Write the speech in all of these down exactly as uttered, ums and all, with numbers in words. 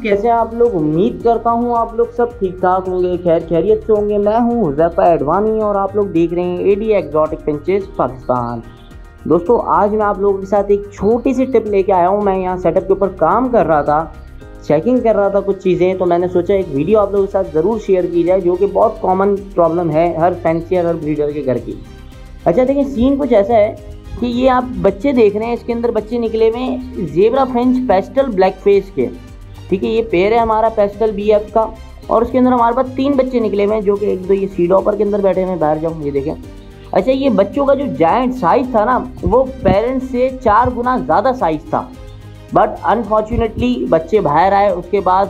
कैसे हैं आप लोग। उम्मीद करता हूँ आप लोग सब ठीक ठाक होंगे, खैर खैरियत से होंगे। मैं हूँ हुज़ैफा एडवानी और आप लोग देख रहे हैं एडी एक्सोटिक फिंचेस पाकिस्तान। दोस्तों आज मैं आप लोगों के साथ एक छोटी सी टिप लेके आया हूँ। मैं यहाँ सेटअप के ऊपर काम कर रहा था, चेकिंग कर रहा था कुछ चीज़ें, तो मैंने सोचा एक वीडियो आप लोगों के साथ ज़रूर शेयर की जाए, जो कि बहुत कॉमन प्रॉब्लम है हर फैंसियर हर ब्रीडर के घर की। अच्छा देखिए, सीन कुछ ऐसा है कि ये आप बच्चे देख रहे हैं, इसके अंदर बच्चे निकले हुए हैं zebra French pastel black face के। ठीक है, ये पेयर है हमारा पेस्टल बी एफ का, और उसके अंदर हमारे पास तीन बच्चे निकले हुए हैं, जो कि एक दो ये सीड ऑपर के अंदर बैठे हुए हैं। बाहर जाऊँ, ये देखें। अच्छा, ये बच्चों का जो जायंट साइज़ था ना, वो पेरेंट्स से चार गुना ज़्यादा साइज़ था, बट अनफॉर्चुनेटली बच्चे बाहर आए। उसके बाद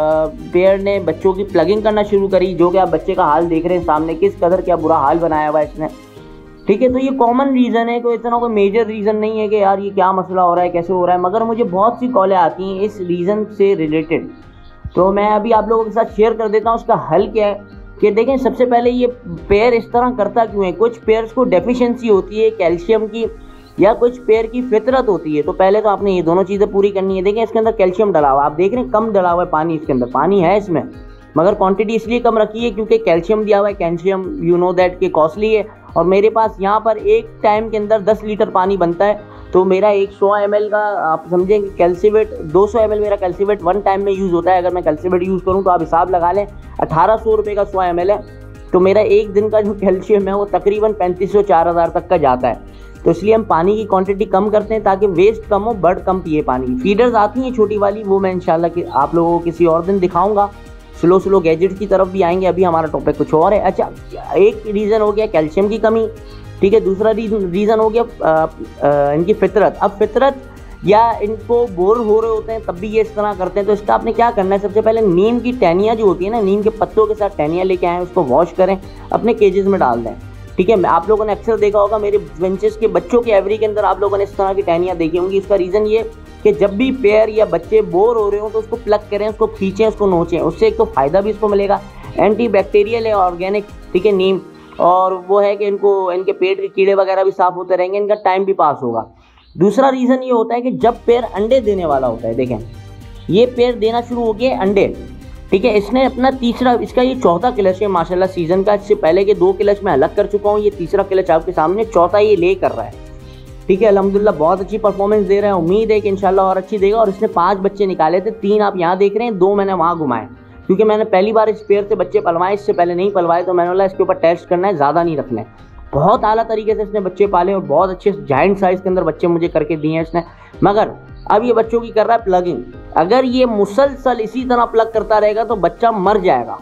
पेयर ने बच्चों की प्लगिंग करना शुरू करी, जो कि आप बच्चे का हाल देख रहे हैं सामने, किस कदर क्या बुरा हाल बनाया हुआ है इसने। ठीक है, तो ये कॉमन रीज़न है, कोई इतना कोई मेजर रीज़न नहीं है कि यार ये क्या मसला हो रहा है, कैसे हो रहा है, मगर मुझे बहुत सी कॉलें आती हैं इस रीज़न से रिलेटेड। तो मैं अभी आप लोगों के साथ शेयर कर देता हूँ उसका हल क्या है। कि देखें, सबसे पहले ये पेयर इस तरह करता क्यों है। कुछ पेयर्स को डेफिशिएंसी होती है कैल्शियम की, या कुछ पेयर की फितरत होती है। तो पहले तो आपने ये दोनों चीज़ें पूरी करनी है। देखें, इसके अंदर कैल्शियम डला हुआ, आप देख रहे हैं कम डला हुआ है पानी, इसके अंदर पानी है इसमें, मगर क्वांटिटी इसलिए कम रखी है क्योंकि कैल्शियम दिया हुआ है। कैल्शियम यू नो दैट कि कॉस्टली है, और मेरे पास यहाँ पर एक टाइम के अंदर दस लीटर पानी बनता है। तो मेरा एक सौ एम एल का आप समझें कैल्सीवेट, दो सौ एम एल मेरा कैल्सीवेट वन टाइम में यूज़ होता है। अगर मैं कैल्सीवेट यूज़ करूँ तो आप हिसाब लगा लें, अठारह सौ रुपये का सौ एम एल है। तो मेरा एक दिन का जो कैल्शियम है वो तकरीबन पैंतीस सौ चार हज़ार तक का जाता है। तो इसलिए हम पानी की क्वांटिटी कम करते हैं ताकि वेस्ट कम हो, बर्ड कम पिए पानी। फीडर्स आती हैं छोटी वाली, वो मैं इंशाल्लाह कि आप लोगों को किसी और दिन दिखाऊंगा। स्लो स्लो गैजेट्स की तरफ भी आएंगे, अभी हमारा टॉपिक कुछ और है। अच्छा, एक रीज़न हो गया कैल्शियम की कमी, ठीक है। दूसरा रीज़न रीज़न हो गया आ, आ, इनकी फितरत। अब फितरत या इनको बोर हो रहे होते हैं तब भी ये इस तरह करते हैं। तो इसका आपने क्या करना है, सबसे पहले नीम की टहनियाँ जो होती है ना, नीम के पत्तों के साथ टहनियाँ लेके आएँ, उसको वॉश करें, अपने केजेस में डाल दें। ठीक है, आप लोगों ने अक्सर देखा होगा मेरे फिंचेस के बच्चों के एवरी के अंदर आप लोगों ने इस तरह की टहनियाँ देखी होंगी। इसका रीज़न ये कि जब भी पेयर या बच्चे बोर हो रहे हो तो उसको प्लग करें, उसको खींचें, उसको नोचें। उससे एक तो फ़ायदा भी इसको मिलेगा, एंटी बैक्टीरियल है, ऑर्गेनिक, ठीक है, नीम, और वो है कि इनको इनके पेट के कीड़े वगैरह भी साफ़ होते रहेंगे, इनका टाइम भी पास होगा। दूसरा रीज़न ये होता है कि जब पेयर अंडे देने वाला होता है, देखें ये पेयर देना शुरू हो गया अंडे, ठीक है। इसने अपना तीसरा, इसका ये चौथा क्लच है माशाल्लाह सीज़न का। इससे पहले के दो क्लच मैं अलग कर चुका हूँ, ये तीसरा क्लच आपके सामने, चौथा ये ले कर रहा है। ठीक है, अल्हम्दुलिल्लाह बहुत अच्छी परफॉर्मेंस दे रहा है, उम्मीद है कि इंशाल्लाह और अच्छी देगा। और इसने पांच बच्चे निकाले थे, तीन आप यहाँ देख रहे हैं, दो मैंने वहाँ घुमाए, क्योंकि मैंने पहली बार इस पेयर से बच्चे पलवाए, इससे पहले नहीं पलवाए। तो मैंने बोला इसके ऊपर टेस्ट करना है, ज़्यादा नहीं रखना है। बहुत आला तरीके से इसने बच्चे पाले और बहुत अच्छे जाइंट साइज़ के अंदर बच्चे मुझे करके दिए हैं इसने। मगर अब ये बच्चों की कर रहा है प्लगिंग। अगर ये मुसलसल इसी तरह प्लग करता रहेगा तो बच्चा मर जाएगा।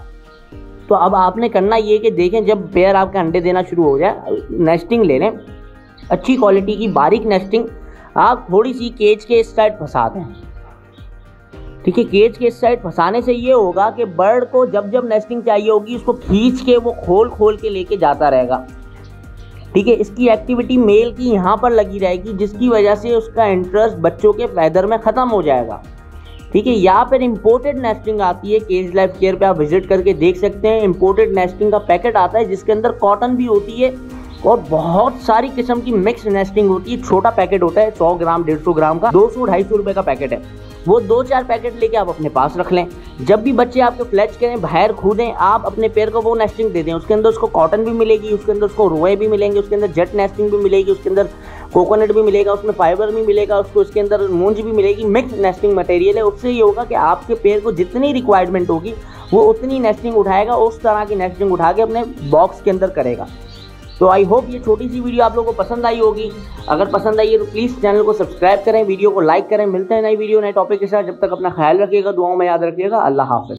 तो अब आपने करना ये कि देखें, जब पेयर आपके अंडे देना शुरू हो जाए, नेस्टिंग ले लें, अच्छी क्वालिटी की बारीक नेस्टिंग। आप थोड़ी सी केज के इस साइड फंसा दें, ठीक है। केज के इस साइड फंसाने से ये होगा कि बर्ड को जब जब नेस्टिंग चाहिए होगी, उसको खींच के वो खोल खोल के लेके जाता रहेगा, ठीक है। इसकी एक्टिविटी मेल की यहाँ पर लगी रहेगी, जिसकी वजह से उसका इंटरेस्ट बच्चों के फैदर में ख़त्म हो जाएगा, ठीक है। यहाँ पर इम्पोर्टेड नेस्टिंग आती है, केज लाइफ केयर पे आप विजिट करके देख सकते हैं। इम्पोर्टेड नेस्टिंग का पैकेट आता है जिसके अंदर कॉटन भी होती है और बहुत सारी किस्म की मिक्स नेस्टिंग होती है। छोटा पैकेट होता है, सौ ग्राम डेढ़ सौ ग्राम का, दो सौ ढाई सौ रुपये का पैकेट है। वो दो चार पैकेट लेके आप अपने पास रख लें। जब भी बच्चे आपके फ्लैच करें, बाहर कूदें, आप अपने पेड़ को वो नेस्टिंग दे दें। उसके अंदर उसको कॉटन भी मिलेगी, उसके अंदर उसको रोए भी मिलेंगे, उसके अंदर जेट नेस्टिंग भी मिलेगी, उसके अंदर कोकोनट भी मिलेगा, उसमें फाइबर भी मिलेगा, उसको उसके अंदर मूंज भी मिलेगी। मिक्स नेस्टिंग मटेरियल है। उससे ये होगा कि आपके पेड़ को जितनी रिक्वायरमेंट होगी वो उतनी नेस्टिंग उठाएगा, उस तरह की नेस्टिंग उठा के अपने बॉक्स के अंदर करेगा। तो आई होप ये छोटी सी वीडियो आप लोगों को पसंद आई होगी। अगर पसंद आई है तो प्लीज़ चैनल को सब्सक्राइब करें, वीडियो को लाइक करें। मिलते हैं नई वीडियो नए टॉपिक के साथ, जब तक अपना ख्याल रखिएगा, दुआओं में याद रखिएगा। अल्लाह हाफ़िज़।